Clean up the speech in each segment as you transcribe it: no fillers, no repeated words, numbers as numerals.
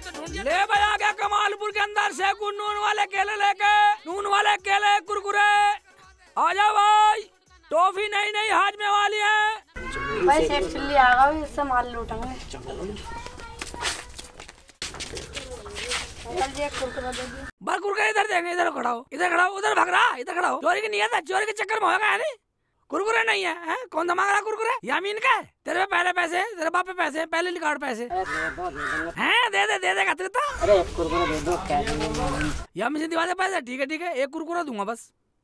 ले भाई आ गया कमालपुर के अंदर से नून वाले केले लेके, नून वाले केले कुरकुरे। आ जाओ भाई, टॉफी नई नई हाजमे वाली है भाई। सेठ चिल्ली आगा, इससे माल लूटेंगे। कुरकुरे इधर देंगे, इधर खड़ा हो, इधर खड़ा हो, उधर भाग रहा, इधर खड़ा हो। चोरी की नियत है, चोरी के चक्कर में होगा नहीं। कुरकुरे नहीं है, कौन सा मांग रहा कुरकुरे? यामीन का है? तेरे पे पहले पैसे, तेरे बाप पे पैसे, पहले निकाल पैसे हैं। दे देगा तेरे। अरे कुरकुरे दे दो, क्या यामीन से दिवा दे पैसे। ठीक है, एक कुरकुरा दूंगा बस।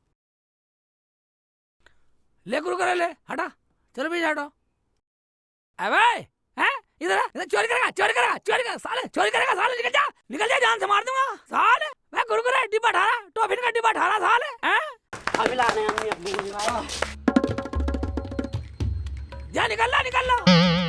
ले कुरकुरे ले, हटा, चलो भी हटो। अबे हैं, इधर चोरी करेगा साले, चोरी करेगा साले। निकल जा, जान से मार दूंगा साले। मैं कुरकुरे डिब्बा ठारा, टॉफी का डिब्बा ठारा साले हैं। अभी लाने अपनी जा, निकल ला।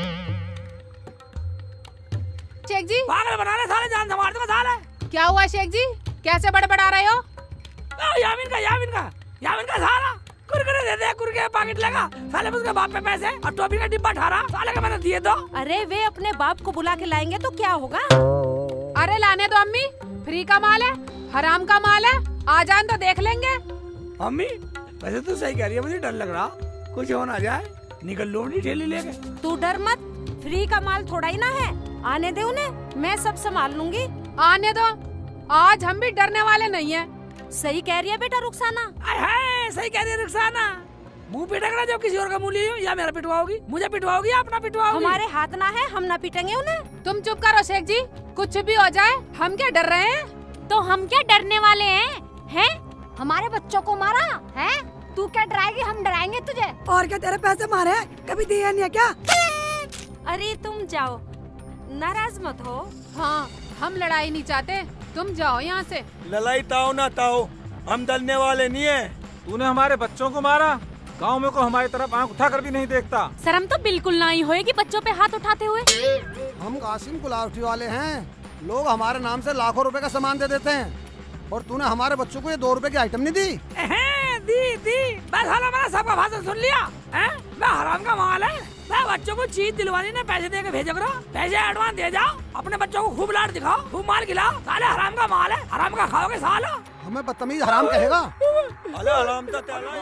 शेख जी पागल बना रहे साले, जान से मार दूंगा साले। क्या हुआ शेख जी, कैसे बड़बड़ा रहे हो? यामीन का साला कुरकुरे दे दे, कुरकुरे पैकेट लगा साले। उसके बाप पे पैसे और टॉफी का डिब्बा ठारा साले का मैंने दिए। तो अरे वे अपने बाप को बुला के लाएंगे तो क्या होगा? अरे लाने दो अम्मी, फ्री का माल है, हराम का माल है, आ जाए तो देख लेंगे। अम्मी वैसे तू सही कह रही है, मुझे डर लग रहा कुछ हो ना जाए। निकल लो ठेली लेके। तू डर मत, फ्री का माल थोड़ा ही ना है, आने दे उन्हें, मैं सब संभाल लूंगी। आने दो, आज हम भी डरने वाले नहीं है। सही कह रही है बेटा रुखसाना। सही कह रही है रुखसाना। मुंह पिटकना जब किसी और का मुंह लियो, या मेरा पिटवाओगी, मुझे पिटवाओगी या अपना पिटवाओगी? हमारे हाथ ना है, हम ना पीटेंगे उन्हें। तुम चुप करो शेख जी, कुछ भी हो जाए हम क्या डर रहे हैं? तो हम क्या डरने वाले हैं? हमारे बच्चों को मारा है, तू क्या डराएगी? हम डराएंगे तुझे। और क्या तेरे पैसे मारे कभी दिए नहीं है क्या? अरे तुम जाओ, नाराज मत हो। हाँ, हम लड़ाई नहीं चाहते, तुम जाओ यहाँ से। लड़ाई ताओ ना ताओ, हम डरने वाले नहीं है। तूने हमारे बच्चों को मारा, गांव में को हमारी तरफ आंख उठा कर भी नहीं देखता। शर्म तो बिल्कुल ना ही होएगी बच्चों पे हाथ उठाते हुए। हम कासिम गुलावटी वाले हैं, लोग हमारे नाम से लाखों रुपए का सामान दे देते हैं, और तूने हमारे बच्चों को ये 2 रुपए की आइटम नहीं दी। दी बस हाला मैंने सबका भाषण सुन लिया है। मैं हराम का माल है, मैं बच्चों को चीज दिलवानी ने पैसे दे के भेजो करो। पैसे एडवांस दे जाओ, अपने बच्चों को खूब लाड दिखाओ, खूब माल खिलाओ। साले हराम का माल है, हराम का खाओगे साला। हमें बदतमीज हराम कहेगा? अरे हराम का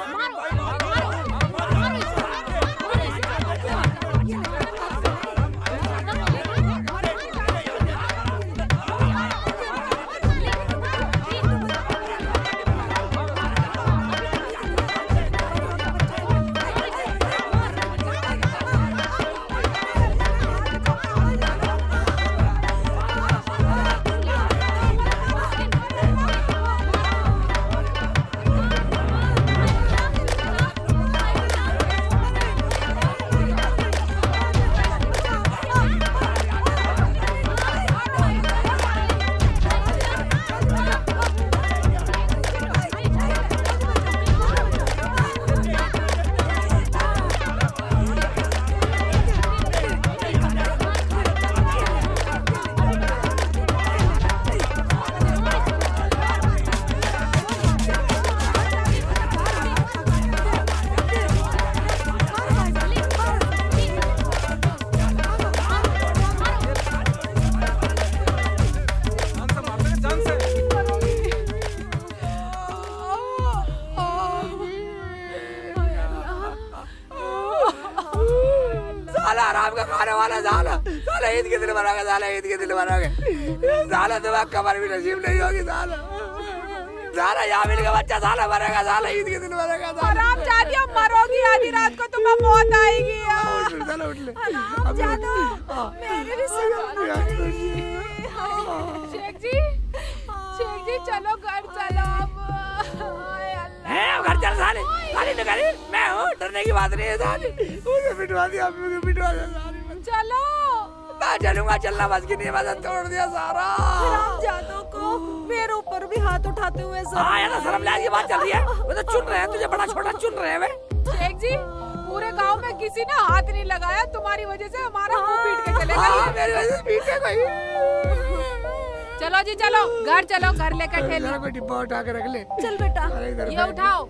हराम का खाने वाला साला ईद के दिन मरोगे, साला ईद के दिन मरोगे साला। तुम्हारा कमर भी नसीब नहीं होगी साला यामिन का बच्चा साला मरेगा, साला ईद के दिन मरेगा। हराम जादियो, मरोगी आधी रात को, तुम्हें मौत आएगी। चलो उठ ले। हराम जादो, मेरे भी शेख जी चलो घर चलो अब। घर चल साले, साले निकाली, मैं हूँ, डरने की बात नहीं है साले। मुझे पिटवा दिया, पिटवा दिया। चलो मैं चलूंगा, चलना बस की नहीं, बस तोड़ दिया सारा। हरामजादों को मेरे ऊपर भी हाथ उठाते हुए हाँ यार, शर्म लाज की बात चल रही है। वो तो चुन रहे हैं तुझे, बड़ा छोटा चुन रहे हैं। शेख जी पूरे गांव में किसी ने हाथ नहीं लगाया, तुम्हारी वजह से हमारा मुंह पीट के चलेगा। मेरी वजह से पीट के कोई। चलो जी चलो, घर चलो, घर लेकर ठेली। कोई डिब्बा उठा के रख ले। चल बेटा, ये उठाओ।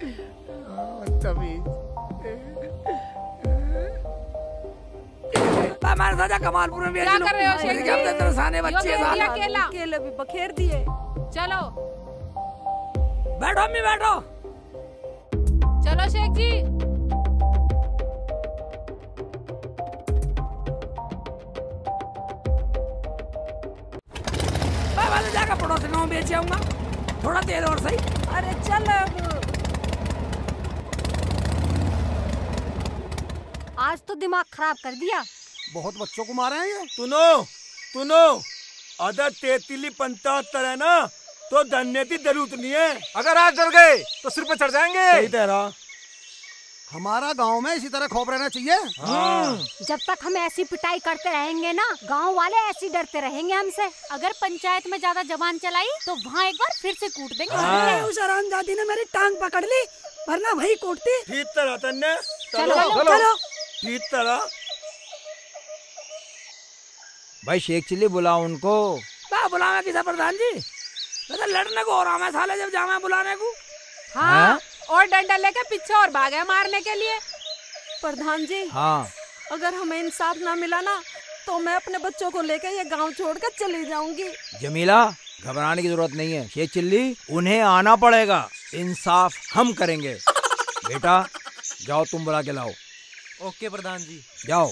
हमारे साथ कमालपुर में बेच क्या लो। कर रहे हो शेख क्या जी? तरसाने बच्चे यो साले। केला केले भी बखेर दिए। चलो बैठो अम्मी बैठो। चलो शेख जी। मैं वाले जाकर पड़ोसियों में बेच आऊंगा, थोड़ा तेल और सही। अरे चल अब। आज तो दिमाग खराब कर दिया। बहुत बच्चों को मारे हैं ये। तुनो अदर 3375 है ना, तो धन्य की जरूरत नहीं है। अगर आज डर गए तो सिर पे चढ़ जाएंगे। सही तेरा। हमारा गांव में इसी तरह खौफ रहना चाहिए। जब तक हम ऐसी पिटाई करते रहेंगे ना, गांव वाले ऐसे डरते रहेंगे हमसे। अगर पंचायत में ज्यादा जबान चलाई तो वहाँ एक बार फिर से कूट देंगे। अरे उस हरामजादी ने मेरी टांग पकड़ ली, वरना वही कूटती। ठीक तरह तन्ने। चलो चलो। ठीक तरह। भाई शेख चिल्ली बुलाओ उनको। बुलावे किसा प्रधान जी? मैं तो लड़ने को हो रहा मैं साले, जब जामा बुलाने को। हाँ, और डंडा लेके पीछे और भागे मारने के लिए। प्रधान जी, हाँ अगर हमें इंसाफ ना मिला ना, तो मैं अपने बच्चों को लेकर ये गांव छोड़कर चली जाऊंगी। जमीला, घबराने की जरूरत नहीं है। शेख चिल्ली, उन्हें आना पड़ेगा। इंसाफ हम करेंगे। बेटा जाओ, तुम बुला के लाओ। ओके प्रधान जी। जाओ।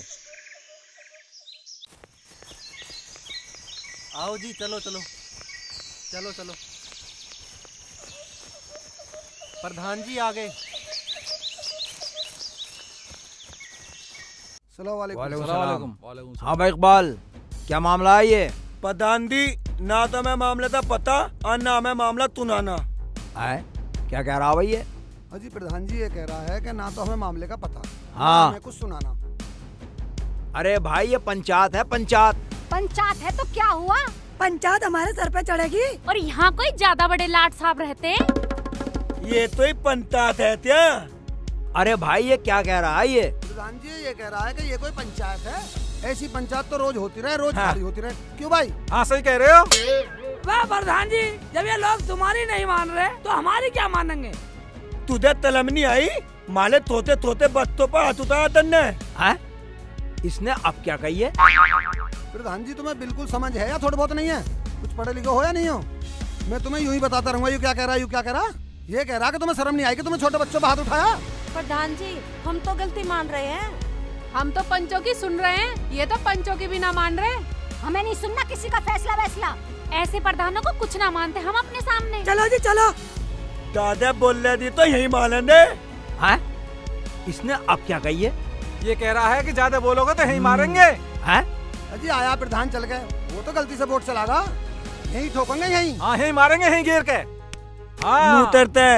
आओ जी, चलो चलो चलो चलो। प्रधान जी आ गए। सलाम। हाँ भाई इकबाल, क्या मामला है ये? प्रधान जी, ना तो मैं मामले का पता और ना मैं मामला तुनाना है। क्या कह रहा भाई ये? अजी प्रधान जी ये कह रहा है कि ना तो हमें मामले का पता, हाँ। हमें कुछ सुनाना। अरे भाई ये पंचायत है, पंचायत। पंचायत है तो क्या हुआ? पंचायत हमारे सर पे चढ़ेगी। और यहाँ कोई ज्यादा बड़े लाट साहब रहते हैं? ये तो ही पंचायत है क्या? अरे भाई ये क्या कह रहा है ये? प्रधान जी ये कह रहा है कि ये कोई पंचायत है। ऐसी पंचायत तो रोज होती रहे, रोज खाली होती रहे। क्यों भाई? हाँ सही कह रहे हो। वाह प्रधान जी, जब ये लोग तुम्हारी नहीं मान रहे तो हमारी क्या मानेंगे? तुझे तलम नहीं आई? माले तोते तोते बच्चों पर हाथ उठाया तन्ने। है? इसने अब क्या कही है? प्रधान जी तुम्हें बिल्कुल समझ है या थोड़ा बहुत नहीं है? कुछ पढ़े लिखे हो या नहीं हो? मैं तुम्हें यूं ही बताता रहूंगा। यू क्या कह रहा है, यू क्या कह रहा? ये कह रहा कि तुम्हें शर्म नहीं आई कि तुमने छोटे बच्चों पर हाथ उठाया? प्रधान जी हम तो गलती मान रहे हैं। हम तो पंचों की सुन रहे हैं, ये तो पंचों की भी ना मान रहे। हमें नहीं सुनना किसी का फैसला वैसला। ऐसे प्रधानों को कुछ ना मानते हम अपने सामने। चलो जी चलो। दादा बोल रहे थी तो यही मानेंगे। है? इसने अब क्या कही है? ये कह रहा है कि ज्यादा बोलोगे तो यहीं मारेंगे। है? अजी आया प्रधान चल गए, वो तो गलती से वोट चलागा। यही ठोकेंगे यही। हाँ यहीं मारेंगे, यहीं गिर के। हाँ मुंह तरते